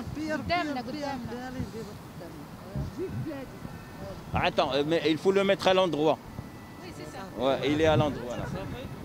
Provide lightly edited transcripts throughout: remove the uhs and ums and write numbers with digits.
قدامنا. Attends, mais il faut le mettre à l'endroit. Oui, c'est ça. Ouais, il est à l'endroit là.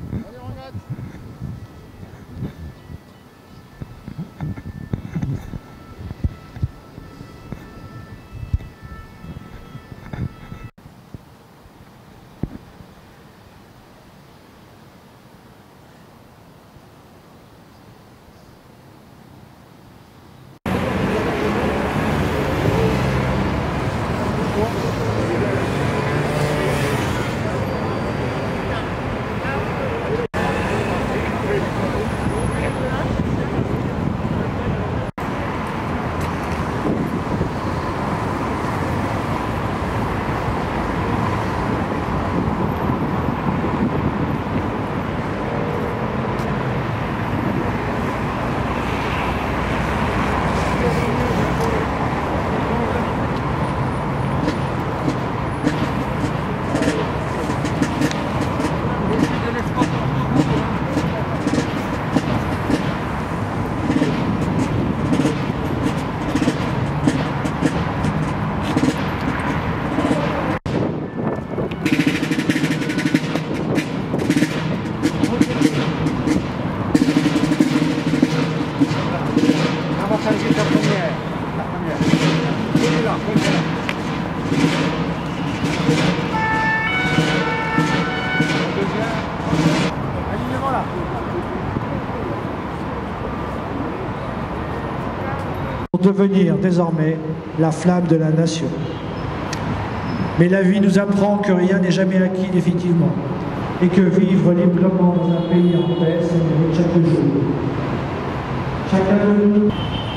Pour devenir désormais la flamme de la nation. Mais la vie nous apprend que rien n'est jamais acquis définitivement et que vivre librement dans un pays en paix, ça mérite chaque jour. Chacun de nous.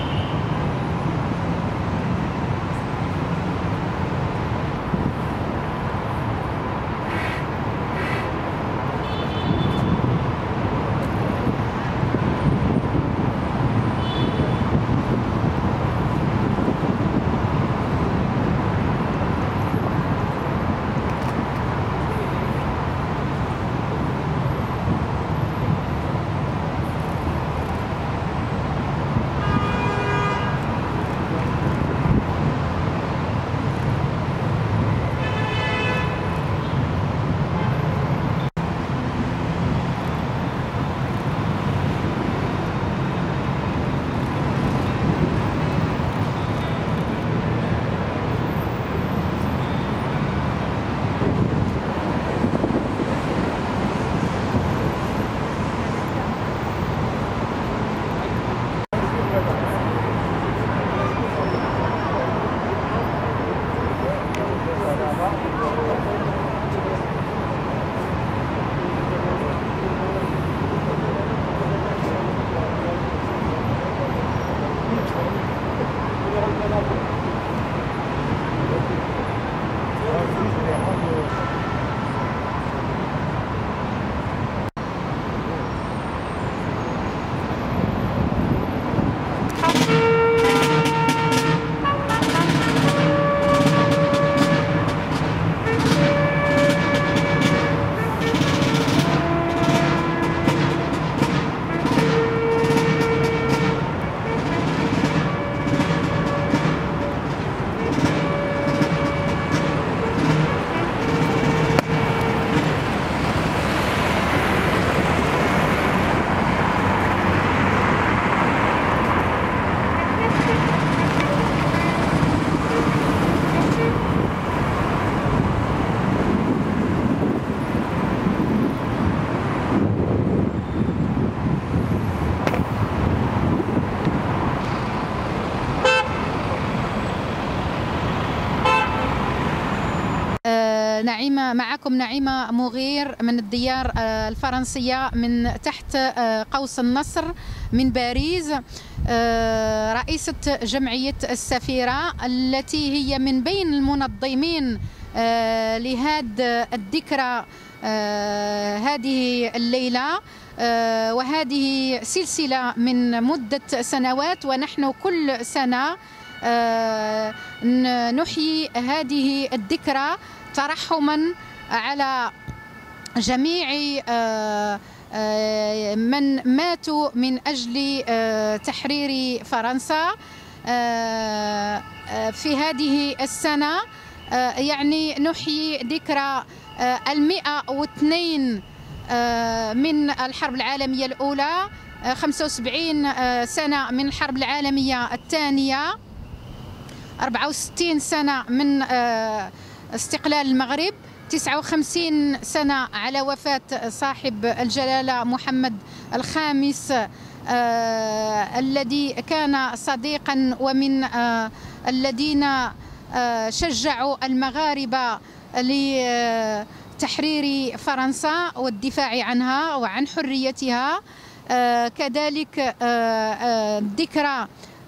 نعيمة معكم، نعيمة مغير من الديار الفرنسية من تحت قوس النصر من باريس، رئيسة جمعية السفيرة التي هي من بين المنظمين لهذه الذكرى هذه الليلة، وهذه سلسلة من مدة سنوات، ونحن كل سنة نحيي هذه الذكرى ترحما على جميع من ماتوا من أجل تحرير فرنسا. في هذه السنة يعني نحيي ذكرى 102 من الحرب العالمية الأولى، 75 سنة من الحرب العالمية الثانية، 64 سنة من استقلال المغرب، 59 سنة على وفاة صاحب الجلالة محمد الخامس الذي كان صديقا ومن الذين شجعوا المغاربة لتحرير فرنسا والدفاع عنها وعن حريتها. كذلك ذكرى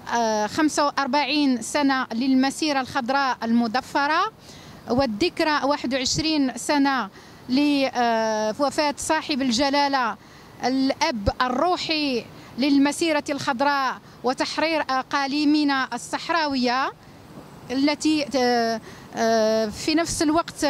45 سنة للمسيرة الخضراء المضفرة، والذكرى 21 سنة لوفاة صاحب الجلالة الأب الروحي للمسيرة الخضراء وتحرير أقاليمنا الصحراوية، التي في نفس الوقت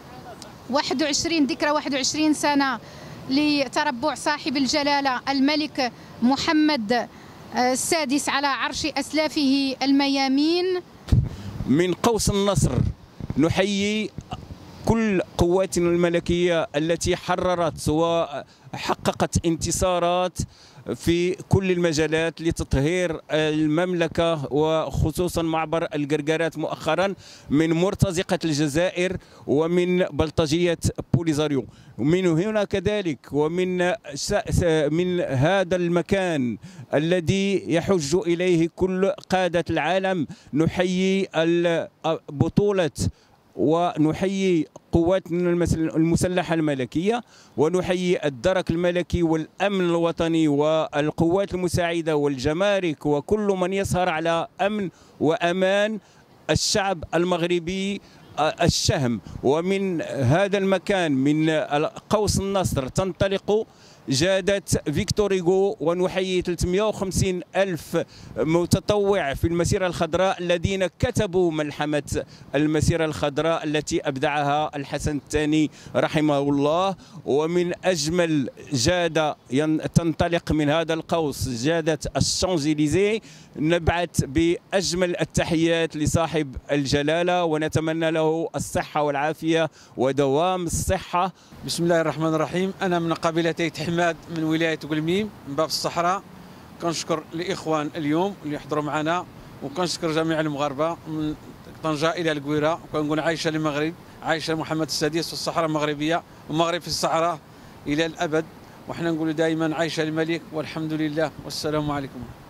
ذكرى 21 سنة لتربع صاحب الجلالة الملك محمد السادس على عرش أسلافه الميامين. من قوس النصر نحيي كل قواتنا الملكية التي حررت وحققت انتصارات في كل المجالات لتطهير المملكة، وخصوصا معبر القرقرات مؤخرا من مرتزقة الجزائر ومن بلطجية بوليزاريو. من هنا كذلك ومن هذا المكان الذي يحج إليه كل قادة العالم نحيي البطولة ونحيي قواتنا المسلحة الملكية، ونحيي الدرك الملكي والأمن الوطني والقوات المساعدة والجمارك وكل من يسهر على أمن وأمان الشعب المغربي الشهم. ومن هذا المكان من قوس النصر تنطلق جادة فيكتور هوغو، ونحيي 350 ألف متطوع في المسيرة الخضراء الذين كتبوا ملحمة المسيرة الخضراء التي أبدعها الحسن الثاني رحمه الله. ومن أجمل جادة تنطلق من هذا القوس جادة الشانزليزيه، نبعث بأجمل التحيات لصاحب الجلالة ونتمنى له الصحة والعافية ودوام الصحة. بسم الله الرحمن الرحيم. أنا من قبيلتي حماد من ولاية قلميم من باب الصحراء. كنشكر الإخوان اليوم اللي يحضروا معنا، وكنشكر جميع المغاربة من طنجة إلى القويرة، وكنقول عايشة للمغرب، عايشة محمد السادس والصحراء المغربية، والمغرب في الصحراء إلى الأبد. وحنا نقول دائما عايشة الملك والحمد لله والسلام عليكم.